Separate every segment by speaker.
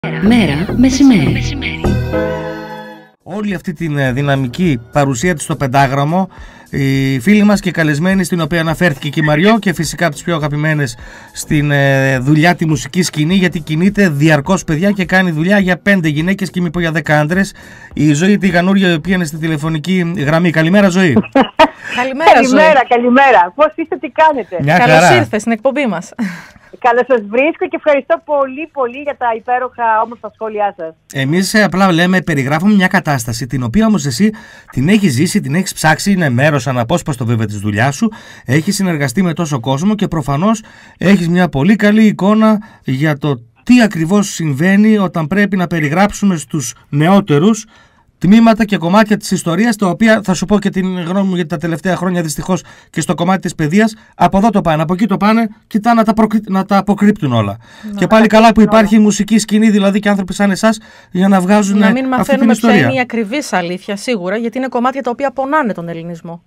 Speaker 1: Μέρα μεσημέρι.
Speaker 2: Όλη αυτή τη δυναμική παρουσία της στο πεντάγραμμο, η φίλη μας και καλεσμένη, στην οποία αναφέρθηκε και η Μαριό, και φυσικά από τις πιο αγαπημένες στην δουλειά, τη μουσική σκηνή, γιατί κινείται διαρκώς, παιδιά, και κάνει δουλειά για 5 γυναίκες και μη πω για 10 άντρες. Η Ζωή Τηγανούρια, η οποία είναι στη τηλεφωνική γραμμή. Καλημέρα, Ζωή.
Speaker 3: Καλημέρα. Πώς είστε, τι κάνετε?
Speaker 4: Καλώς ήρθες στην εκπομπή μας.
Speaker 3: Καλώς σας βρίσκω και ευχαριστώ πολύ για τα υπέροχα όμορφα σχόλιά σας.
Speaker 2: Εμείς απλά περιγράφουμε μια κατάσταση, την οποία όμως εσύ την έχεις ζήσει, την έχεις ψάξει, είναι μέρος αναπόσπαστο βέβαια της δουλειάς σου, έχεις συνεργαστεί με τόσο κόσμο και προφανώς έχεις μια πολύ καλή εικόνα για το τι ακριβώς συμβαίνει όταν πρέπει να περιγράψουμε στους νεότερους τμήματα και κομμάτια της ιστορίας, τα οποία θα σου πω και την γνώμη μου, γιατί τα τελευταία χρόνια δυστυχώς και στο κομμάτι της παιδείας από εδώ το πάνε, από εκεί το πάνε, κοιτά να τα αποκρύπτουν όλα. Και πάλι καλά που υπάρχει η μουσική σκηνή, δηλαδή και άνθρωποι σαν εσάς, για να βγάζουν αυτή την ιστορία.
Speaker 4: Να μην μαθαίνουμε ποια είναι η ακριβής αλήθεια, σίγουρα, γιατί είναι κομμάτια τα οποία πονάνε τον ελληνισμό.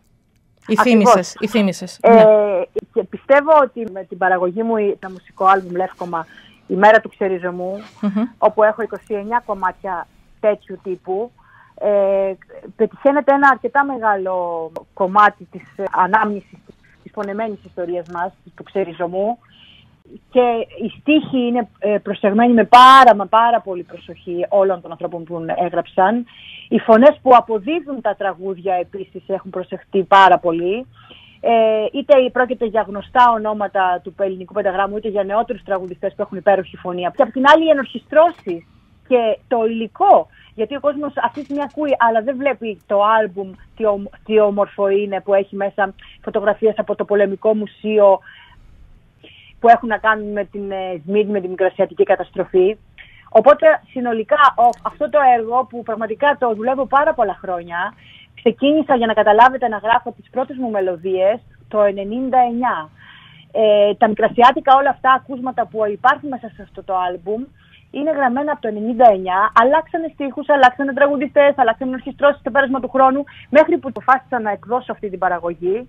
Speaker 4: Οι θύμισες. Ναι.
Speaker 3: Και πιστεύω ότι με την παραγωγή μου, το μουσικό άλμπουμ Λεύκομα, η μέρα του ξεριζωμού, όπου έχω 29 κομμάτια τέτοιου τύπου, πετυχαίνεται ένα αρκετά μεγάλο κομμάτι της ανάμνησης της πονεμένης ιστορίας μας, του ξεριζωμού, και οι στίχοι είναι προσεγμένοι με πάρα πολύ προσοχή όλων των ανθρώπων που έγραψαν. Οι φωνές που αποδίδουν τα τραγούδια επίσης έχουν προσεχτεί πάρα πολύ. Είτε πρόκειται για γνωστά ονόματα του ελληνικού πενταγράμμου, είτε για νεότερους τραγουδιστές που έχουν υπέροχη φωνή. Και από την άλλη, οι ενορχιστρώσεις και το υλικό, γιατί ο κόσμος αυτή τη στιγμή ακούει, αλλά δεν βλέπει το άλμπουμ, τι όμορφο είναι, που έχει μέσα φωτογραφίες από το Πολεμικό Μουσείο που έχουν να κάνουν με την Σμύρνη, με την Μικρασιατική καταστροφή. Οπότε συνολικά αυτό το έργο, που πραγματικά το δουλεύω πάρα πολλά χρόνια, ξεκίνησα, για να καταλάβετε, να γράφω τις πρώτες μου μελωδίες το 1999. Τα μικρασιάτικα, όλα αυτά ακούσματα που υπάρχουν μέσα σε αυτό το άλμπουμ, είναι γραμμένα από το 1999, αλλάξανε στίχους, αλλάξανε τραγουδιστές, αλλάξανε ορχιστρώσεις στο πέρασμα του χρόνου, μέχρι που αποφάσισα να εκδώσω αυτή την παραγωγή.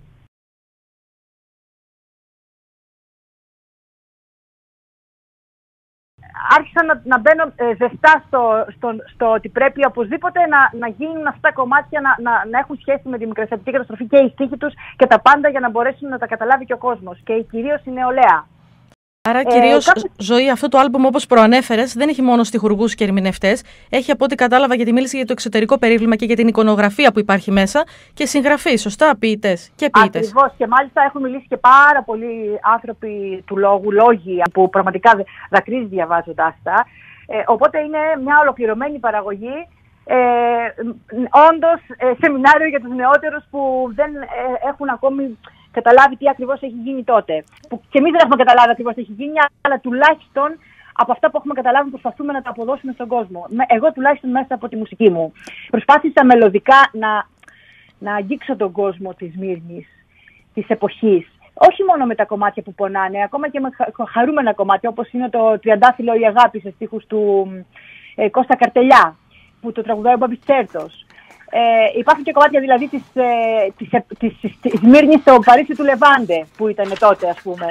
Speaker 3: Άρχισα να μπαίνω ζεστά στο ότι πρέπει οπωσδήποτε να γίνουν αυτά τα κομμάτια, να έχουν σχέση με τη μικρασιατική καταστροφή και οι στίχοι τους και τα πάντα, για να μπορέσουν να τα καταλάβει και ο κόσμος, και κυρίως η νεολαία.
Speaker 4: Άρα κυρίως, Ζωή, αυτό το άλμπουμ, όπως προανέφερες, δεν έχει μόνο στιχουργούς και ερμηνευτές. Έχει, από ό,τι κατάλαβα, γιατί μίλησε για το εξωτερικό περίβλημα και για την εικονογραφία που υπάρχει μέσα, και συγγραφείς, σωστά, ποιητές και ποιητές.
Speaker 3: Ακριβώς, και μάλιστα έχουν μιλήσει και πάρα πολλοί άνθρωποι του λόγου, λόγοι, που πραγματικά δακρύζει διαβάζοντάς τα. Οπότε είναι μια ολοκληρωμένη παραγωγή. Όντως, σεμινάριο για τους νεότερους που δεν έχουν ακόμη καταλάβει τι ακριβώς έχει γίνει τότε. Που και εμείς δεν έχουμε καταλάβει ακριβώς τι έχει γίνει, αλλά τουλάχιστον από αυτά που έχουμε καταλάβει προσπαθούμε να τα αποδώσουμε στον κόσμο. Εγώ τουλάχιστον μέσα από τη μουσική μου προσπάθησα μελωδικά να αγγίξω τον κόσμο της Σμύρνης, της εποχής. Όχι μόνο με τα κομμάτια που πονάνε, ακόμα και με χαρούμενα κομμάτια, όπως είναι το Τριαντάφυλλο η αγάπη, σε στίχους του Κώστα Καρτελιά, που το τραγουδάει ο Μπάμπης Τσέρτος. Υπάρχουν και κομμάτια δηλαδή της Σμύρνης στο Παρίσι του Λεβάντε, που ήταν τότε, ας πούμε.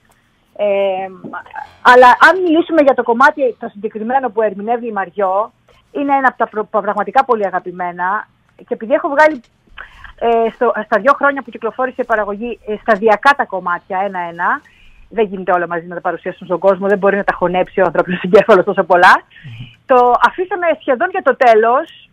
Speaker 3: Αλλά αν μιλήσουμε για το κομμάτι το συγκεκριμένο που ερμηνεύει η Μαριό, είναι ένα από τα πραγματικά πολύ αγαπημένα, και επειδή έχω βγάλει στα 2 χρόνια που κυκλοφόρησε η παραγωγή σταδιακά τα κομμάτια, ένα-ένα, δεν γίνεται όλα μαζί να τα παρουσιάσουν στον κόσμο, δεν μπορεί να τα χωνέψει ο ανθρώπινος εγκέφαλος τόσο πολλά. Το αφήσαμε σχεδόν για το τέλος.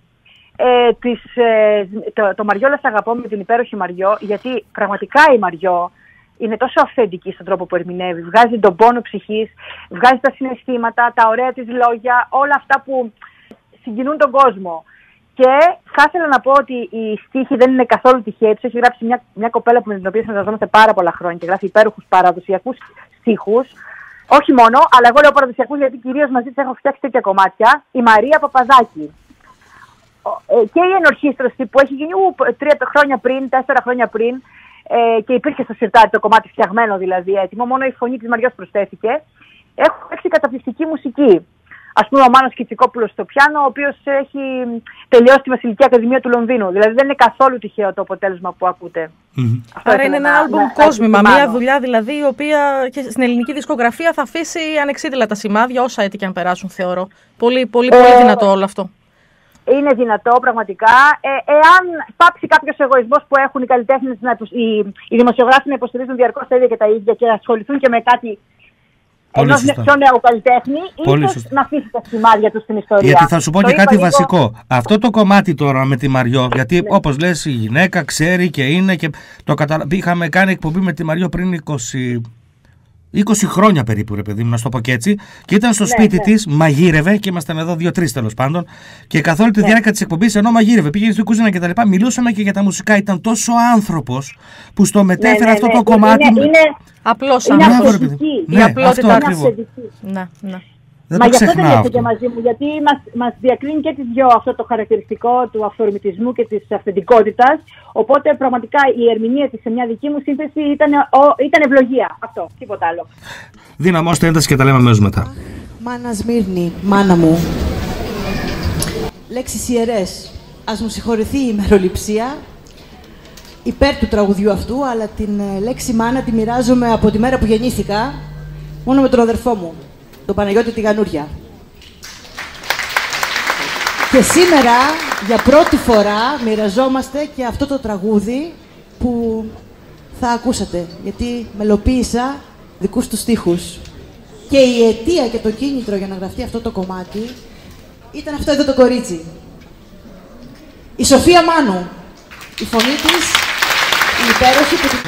Speaker 3: Το Μαριόλα σ' αγαπώ, με την υπέροχη Μαριό, γιατί πραγματικά η Μαριό είναι τόσο αυθεντική στον τρόπο που ερμηνεύει. Βγάζει τον πόνο ψυχής, βγάζει τα συναισθήματα, τα ωραία της λόγια, όλα αυτά που συγκινούν τον κόσμο. Και θα ήθελα να πω ότι η στίχη δεν είναι καθόλου τυχαία. Έχει γράψει μια κοπέλα με την οποία συνεργαζόμαστε πάρα πολλά χρόνια και γράφει υπέροχους παραδοσιακούς στίχους. Όχι μόνο, αλλά εγώ λέω παραδοσιακούς, γιατί κυρίως μαζί της έχω φτιάξει τέτοια κομμάτια. Η Μαρία Παπαδάκη. Και η ενορχίστρωση που έχει γίνει 3 χρόνια πριν, 4 χρόνια πριν, και υπήρχε στο σιρτάρι το κομμάτι φτιαγμένο, δηλαδή έτοιμο, μόνο η φωνή της Μαριός προσθέθηκε. Έχω παίξει καταπληκτική μουσική. ας πούμε, ο Μάνος Κιτσικόπουλος στο πιάνο, ο οποίος έχει τελειώσει τη Βασιλική Ακαδημία του Λονδίνου. Δηλαδή δεν είναι καθόλου τυχαίο το αποτέλεσμα που ακούτε.
Speaker 4: Άρα είναι ένα άλμπουμ κόσμημα, μια δουλειά δηλαδή η οποία και στην ελληνική δισκογραφία θα αφήσει ανεξίτηλα τα σημάδια όσα έτη και αν περάσουν, θεωρώ. Πολύ δυνατό όλο αυτό. Είναι
Speaker 3: δυνατό πραγματικά. Εάν πάψει κάποιος εγωισμός που έχουν οι καλλιτέχνες, οι δημοσιογράφοι να υποστηρίζουν διαρκώς τα ίδια και τα ίδια και να ασχοληθούν και με κάτι ενός πιο νέου καλλιτέχνη, ίσως να αφήσει τα σημάδια του στην ιστορία.
Speaker 2: Γιατί θα σου πω και κάτι βασικό. Αυτό το κομμάτι τώρα με τη Μαριό, γιατί όπως λες η γυναίκα ξέρει και είναι και το είχαμε κάνει εκπομπή με τη Μαριό πριν 20 χρόνια περίπου, ρε παιδί μου, να σου το πω και έτσι. Και ήταν στο σπίτι της, μαγείρευε και ήμασταν εδώ 2-3 τέλος πάντων. Και καθ' όλη τη διάρκεια της εκπομπής, ενώ μαγείρευε, πήγαινε στην κουζίνα κτλ. Μιλούσαμε και για τα μουσικά. Ήταν τόσο άνθρωπος που στο μετέφερε αυτό το κομμάτι.
Speaker 3: Είναι
Speaker 4: απλώς
Speaker 3: είναι
Speaker 4: άνθρωπος.
Speaker 2: Η απλότητα είναι
Speaker 3: αυθεντική.
Speaker 2: Μα
Speaker 3: γι' αυτό δεν έρχεται μαζί μου, γιατί μας διακρίνει και τις δυο αυτό το χαρακτηριστικό του αυθορμητισμού και της αυθεντικότητας. Οπότε πραγματικά η ερμηνεία της σε μια δική μου σύνθεση ήταν ευλογία. Αυτό, τίποτα άλλο.
Speaker 2: Δύναμώστε ένταση και τα λέμε αμέσως μετά.
Speaker 5: Μάνα Σμύρνη, μάνα μου. Λέξεις ιερές. Ας μου συγχωρηθεί η ημεροληψία υπέρ του τραγουδιού αυτού, αλλά την λέξη μάνα τη μοιράζομαι από τη μέρα που γεννήθηκα μόνο με τον αδερφό μου, τον Παναγιώτη Τηγανούρια. Και σήμερα, για πρώτη φορά, μοιραζόμαστε και αυτό το τραγούδι που θα ακούσατε, γιατί μελοποίησα δικούς του στίχους. Και η αιτία και το κίνητρο για να γραφτεί αυτό το κομμάτι ήταν αυτό εδώ το κορίτσι. Η Σοφία Μάνου. Η φωνή της, η υπέροχη που...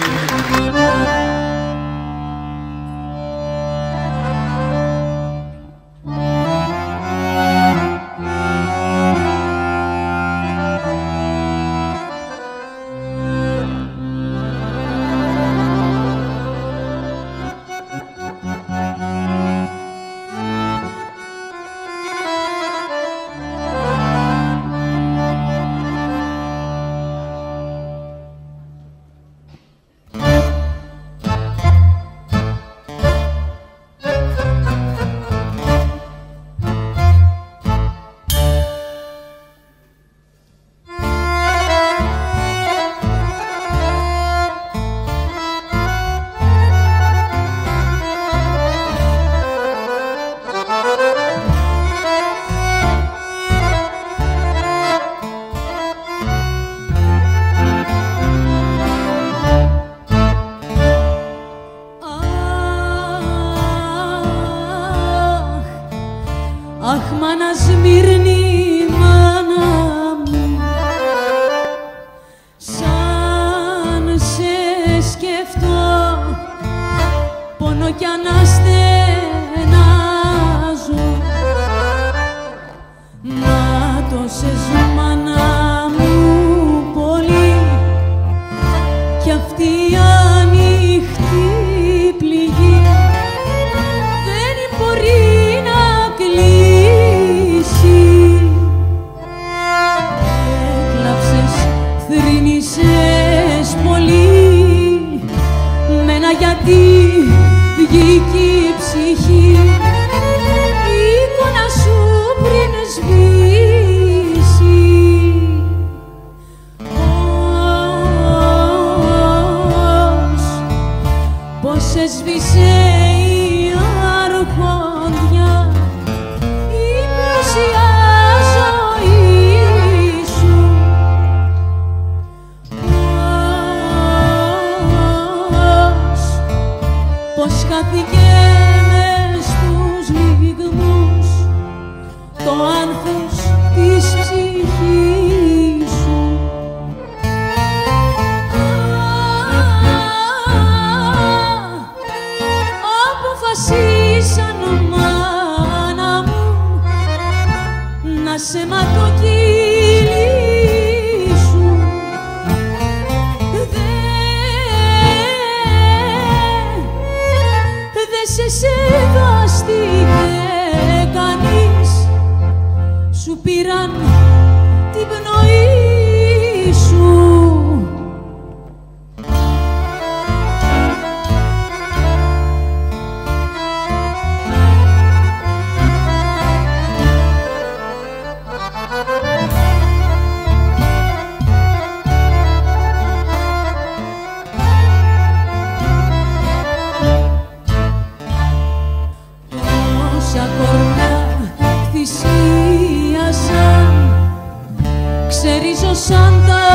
Speaker 6: πίσω σαν τα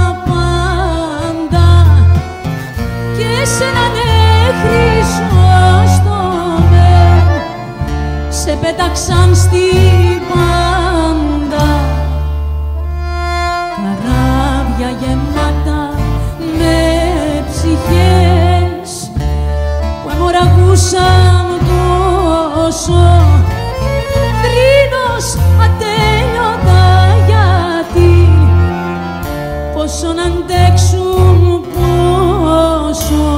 Speaker 6: πάντα και σε έναν Χρυσόστομε σε πέταξαν στην πάντα. Καράβια γεμάτα με ψυχές που αιμορραγούσαν τόσο, θρήνος ατέλειωτα, γιατί πόσο να αντέξουν, πόσο.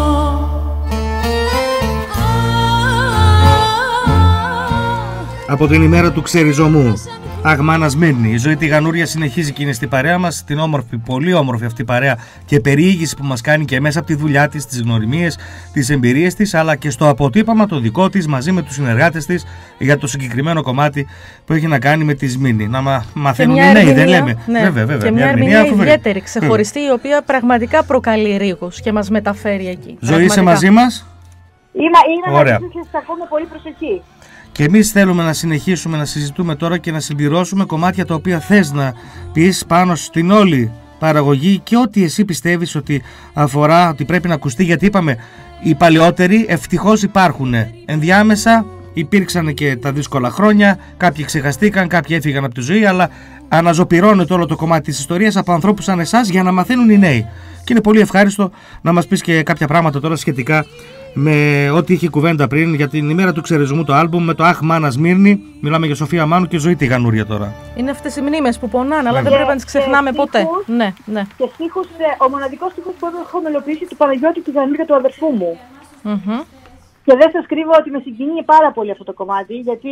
Speaker 2: Από την ημέρα του ξεριζωμού, Αγμάνα Σμύρνη. Η Ζωή Τηγανούρια συνεχίζει και είναι στην παρέα μας, την όμορφη, πολύ όμορφη αυτή παρέα και περιήγηση που μας κάνει και μέσα από τη δουλειά της, τις γνωριμίες, τις εμπειρίες της, αλλά και στο αποτύπωμα το δικό της μαζί με τους συνεργάτες της για το συγκεκριμένο κομμάτι που έχει να κάνει με τη Σμύρνη. Να μαθαίνουν οι νέοι, δεν λέμε.
Speaker 4: Ναι. Βέβαια. Και μια ερμηνεία ιδιαίτερη, ξεχωριστή, η οποία πραγματικά προκαλεί ρίγους και μας μεταφέρει εκεί.
Speaker 2: Ζωή, είσαι μαζί μας?
Speaker 3: Είμαι μαζί σας και σας ακούω με πολύ προσοχή.
Speaker 2: Και εμείς θέλουμε να συνεχίσουμε να συζητούμε τώρα και να συμπληρώσουμε κομμάτια τα οποία θες να πεις πάνω στην όλη παραγωγή και ό,τι εσύ πιστεύεις ότι αφορά, ότι πρέπει να ακουστεί, γιατί είπαμε οι παλαιότεροι ευτυχώς υπάρχουν. Ενδιάμεσα υπήρξαν και τα δύσκολα χρόνια, κάποιοι ξεχαστήκαν, κάποιοι έφυγαν από τη ζωή, αλλά αναζωπυρώνεται όλο το κομμάτι της ιστορίας από ανθρώπους σαν εσάς για να μαθαίνουν οι νέοι. Και είναι πολύ ευχάριστο να μας πεις και κάποια πράγματα τώρα σχετικά με ό,τι είχε κουβέντα πριν για την ημέρα του ξεριζωμού, το άλμπουμ με το Αγμάνα Σμύρνη. Μιλάμε για Σοφία Μάνου και Ζωή Τηγανούρια τώρα.
Speaker 4: Είναι αυτές οι μνήμες που πονάνε, αλλά δεν πρέπει να τις ξεχνάμε ποτέ. Ναι.
Speaker 3: Και στίχους, ο μοναδικός στίχος που έχω μελοποιήσει του Παναγιώτη Τηγανούρια, του αδερφού μου. Και δεν σας κρύβω ότι με συγκινεί πάρα πολύ αυτό το κομμάτι, γιατί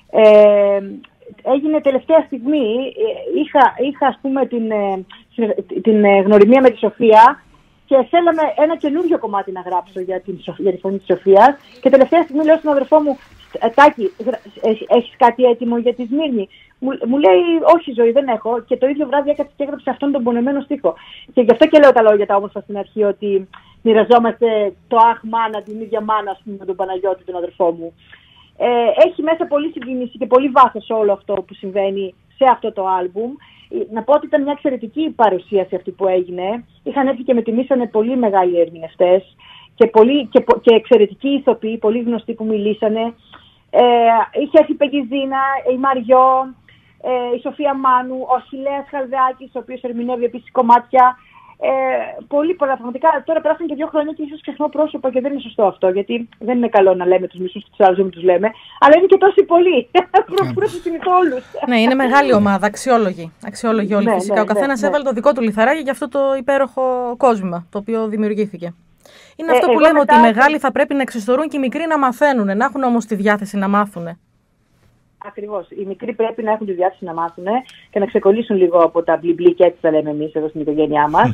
Speaker 3: έγινε τελευταία στιγμή. Είχα ας πούμε την γνωριμία με τη Σοφία και θέλαμε ένα καινούριο κομμάτι να γράψω για τη φωνή της Σοφίας. Και τελευταία στιγμή λέω στον αδερφό μου, Τάκη, έχεις κάτι έτοιμο για τη Σμύρνη? Μου λέει, όχι Ζωή, δεν έχω. Και το ίδιο βράδυ έκατσε και έγραψε αυτόν τον πονεμένο στίχο. Και γι' αυτό και λέω τα λόγια τα όμορφα στην αρχή, ότι μοιραζόμαστε το αχ μάνα, την ίδια μάνα, ας πούμε, με τον Παναγιώτη, τον αδερφό μου. Έχει μέσα πολύ συγκίνηση και πολύ βάθος όλο αυτό που συμβαίνει σε αυτό το άλμπουμ. Να πω ότι ήταν μια εξαιρετική παρουσίαση αυτή που έγινε. Είχαν έρθει και με τιμήσανε πολύ μεγάλοι ερμηνευτές και εξαιρετικοί ηθοποιοί, πολύ γνωστοί που μιλήσανε. Είχε έρθει η Πεγγιζίνα, η Μαριό, η Σοφία Μάνου, ο Αχιλλέας Χαλδεάκης, ο οποίος ερμηνεύει επίσης κομμάτια. Πολύ πολλά πραγματικά. Τώρα περάσαν και 2 χρόνια και ίσως ξεχνώ πρόσωπα και δεν είναι σωστό αυτό, γιατί δεν είναι καλό να λέμε τους μισούς και τους άλλους δεν τους λέμε, αλλά είναι και τόσοι πολλοί. Πρέπει να θυμηθώ όλους.
Speaker 4: Ναι, είναι μεγάλη ομάδα, αξιόλογοι όλοι φυσικά. Ο καθένας έβαλε το δικό του λιθαράκι για αυτό το υπέροχο κόσμημα το οποίο δημιουργήθηκε. Είναι αυτό που λέμε, ότι οι μεγάλοι θα πρέπει να εξιστορούν και οι μικροί να μαθαίνουν, να έχουν όμως τη διάθεση να μάθουν.
Speaker 3: Ακριβώς. Οι μικροί πρέπει να έχουν τη διάθεση να μάθουν και να ξεκολλήσουν λίγο από τα μπλιμπλί, και έτσι τα λέμε εμείς εδώ στην οικογένειά μας.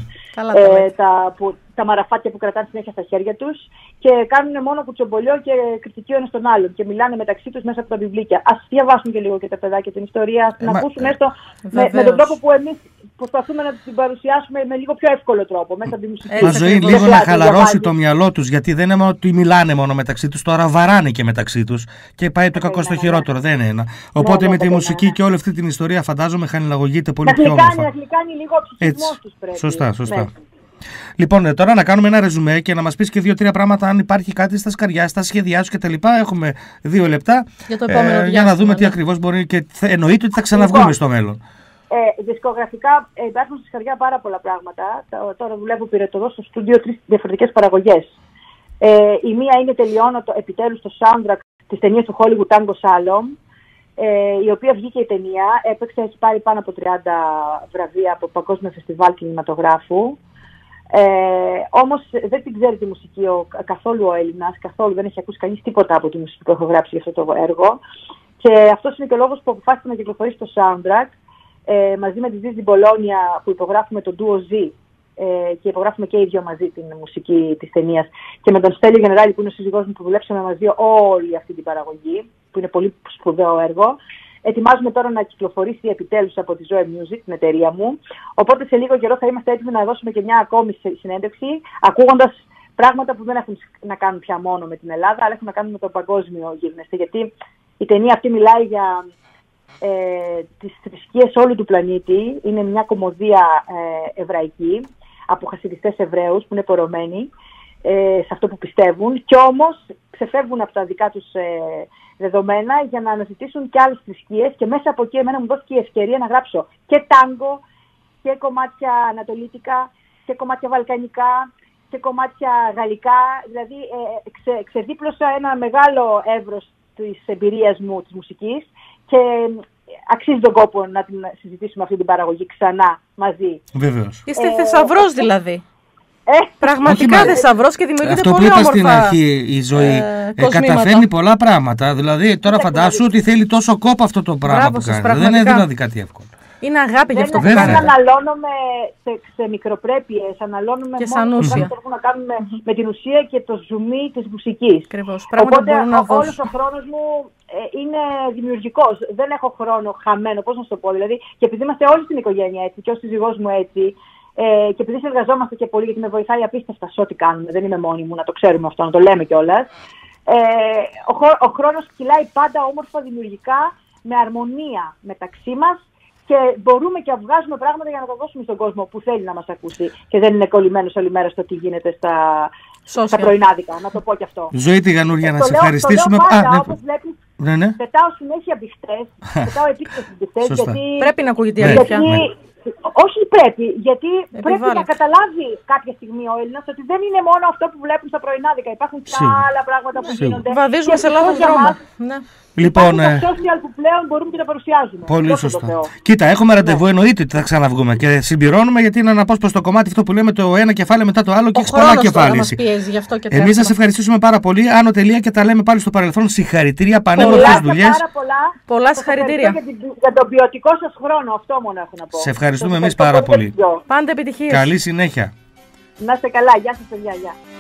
Speaker 3: Τα μαραφάτια που κρατάνε συνέχεια στα χέρια τους και κάνουν μόνο κουτσομπολιό και κριτική ο ένας τον άλλον και μιλάνε μεταξύ τους μέσα από τα βιβλίκια. Ας διαβάσουν και λίγο και τα παιδάκια την ιστορία, ας την ακούσουν έστω με τον τρόπο που εμείς προσπαθούμε να την παρουσιάσουμε με λίγο πιο εύκολο τρόπο μέσα από τη μουσική.
Speaker 2: Μα Ζωή, λίγο να χαλαρώσει το μυαλό τους, γιατί δεν είναι ότι μιλάνε μόνο μεταξύ τους, τώρα βαράνε και μεταξύ τους και πάει το κακό στο χειρότερο, δεν είναι ένα. Οπότε με τη μουσική και όλη αυτή την ιστορία φαντάζομαι χανιλαγωγείται πολύ πιο όμορφα.
Speaker 3: Να γλυκάνει λίγο ο ψυχισμός τους πρέπει.
Speaker 2: Σωστά. Λοιπόν, τώρα να κάνουμε ένα ρεζουμέ και να μας πεις και 2-3 πράγματα, αν υπάρχει κάτι στα σκαριά, στα σχέδιά σου κτλ. Έχουμε 2 λεπτά για να δούμε τι ακριβώς μπορεί, και εννοείται ότι θα ξαναβγούμε στο μέλλον.
Speaker 3: Δισκογραφικά υπάρχουν στη σκαριά πάρα πολλά πράγματα. Τώρα δουλεύω πυρετοδό στο στούντιο 3 διαφορετικές παραγωγές. Η μία είναι, τελειώνω επιτέλους το soundtrack της ταινίας του Hollywood Tango Slalom, η οποία βγήκε η ταινία, έπαιξε, έχει πάρει πάνω από 30 βραβεία από παγκόσμιο φεστιβάλ κινηματογράφου. Όμως δεν την ξέρει τη μουσική καθόλου ο Έλληνας, καθόλου δεν έχει ακούσει κανείς τίποτα από τη μουσική που έχω γράψει για αυτό το έργο. Και αυτός είναι και ο λόγος που αποφάσισα να κυκλοφορήσει το soundtrack μαζί με τη Ζίζη Μπολόνια, που υπογράφουμε το Duo Z και υπογράφουμε και οι δυο μαζί την μουσική της ταινίας, και με τον Στέλιο Γενεράλη, που είναι ο σύζυγός μου, που δουλέψαμε μαζί όλη αυτή την παραγωγή, που είναι πολύ σπουδαίο έργο. Ετοιμάζουμε τώρα να κυκλοφορήσει επιτέλους από τη Zoe Music, την εταιρεία μου. Οπότε σε λίγο καιρό θα είμαστε έτοιμοι να δώσουμε και μια ακόμη συνέντευξη, ακούγοντας πράγματα που δεν έχουν να κάνουν πια μόνο με την Ελλάδα, αλλά έχουν να κάνουν με το παγκόσμιο γίγνεσθε. Γιατί η ταινία αυτή μιλάει για τις θρησκείες όλου του πλανήτη. Είναι μια κωμωδία εβραϊκή από χασιδιστές Εβραίους που είναι πορωμένοι σε αυτό που πιστεύουν και όμως ξεφεύγουν από τα δικά τους δεδομένα για να αναζητήσουν και άλλες θρησκείες και μέσα από εκεί εμένα μου δόθηκε η ευκαιρία να γράψω και τάγκο και κομμάτια ανατολίτικα και κομμάτια βαλκανικά και κομμάτια γαλλικά. Δηλαδή ξεδίπλωσα ένα μεγάλο εύρος της εμπειρίας μου της μουσικής και αξίζει τον κόπο να την συζητήσουμε αυτή την παραγωγή ξανά μαζί.
Speaker 2: Βεβαίως.
Speaker 4: Είστε θησαυρός δηλαδή. Πραγματικά θησαυρός και δημιουργείται
Speaker 2: αυτό
Speaker 4: πολύ
Speaker 2: που είπα
Speaker 4: όμορφα
Speaker 2: στην αρχή, η ζωή καταφέρνει πολλά πράγματα. Δηλαδή τώρα φαντάσου ότι θέλει τόσο κόπο αυτό το πράγμα που κάνει. Δεν είναι δηλαδή κάτι εύκολο.
Speaker 4: Είναι αγάπη γι' αυτό που
Speaker 3: δεν
Speaker 4: κάνει.
Speaker 3: Δεν αναλώνουμε σε μικροπρέπειες, αναλώνουμε
Speaker 4: και
Speaker 3: μόνο
Speaker 4: ουσία.
Speaker 3: πράγματα που έχουν να κάνουν με την ουσία και το ζουμί της μουσικής.
Speaker 4: Οπότε
Speaker 3: όλος ο χρόνος μου είναι δημιουργικός. Δεν έχω χρόνο χαμένο, πώς να σου το πω. Δηλαδή, και επειδή είμαστε όλοι στην οικογένεια έτσι και ο σύζυγός μου έτσι, και επειδή συνεργαζόμαστε και πολύ, γιατί με βοηθάει απίστευτα σε ό,τι κάνουμε, δεν είμαι μόνη μου, να το ξέρουμε αυτό, να το λέμε κιόλας. Ο χρόνος κυλάει πάντα όμορφα, δημιουργικά, με αρμονία μεταξύ μας και μπορούμε και βγάζουμε πράγματα για να τα δώσουμε στον κόσμο που θέλει να μας ακούσει και δεν είναι κολλημένος όλη μέρα στο τι γίνεται στα πρωινάδικα, να το πω κι αυτό.
Speaker 2: Ζωή Τηγανούρια, να σε ευχαριστήσουμε.
Speaker 3: Όπως βλέπεις, πετάω συνέχεια μπιχτές, πετάω επίκταση μπιχτές, γιατί
Speaker 4: πρέπει να ακούγεται η αλήθεια.
Speaker 3: Όχι πρέπει, γιατί πρέπει να καταλάβει κάποια στιγμή ο Έλληνας ότι δεν είναι μόνο αυτό που βλέπουν στα πρωινάδικα. Υπάρχουν και άλλα πράγματα που γίνονται.
Speaker 4: Βαδίζουμε σε λάθος δρόμο.
Speaker 2: Λοιπόν,
Speaker 3: τα social που πλέον μπορούμε και τα παρουσιάζουμε.
Speaker 2: Πολύ σωστά. Κοίτα, έχουμε ραντεβού, εννοείται ότι θα ξαναβγούμε και συμπληρώνουμε γιατί είναι αναπόσπαστο κομμάτι αυτό που λέμε το ένα κεφάλαιο μετά το άλλο και έχει πολλά κεφάλαια. Εμείς θα σε ευχαριστήσουμε πάρα πολύ. Άνω τελεία και τα λέμε πάλι στο παρελθόν. Συγχαρητήρια, πανέμορφες δουλειές.
Speaker 4: Πολλά συγχαρητήρια.
Speaker 3: Για τον ποιοτικό σας χρόνο, αυτό μόνο έχω να πω.
Speaker 2: Σε ευχαριστούμε εμείς πάρα πολύ.
Speaker 4: Πάντα επιτυχίες.
Speaker 2: Καλή συνέχεια.
Speaker 3: Να είστε καλά, γεια σας παιδιά.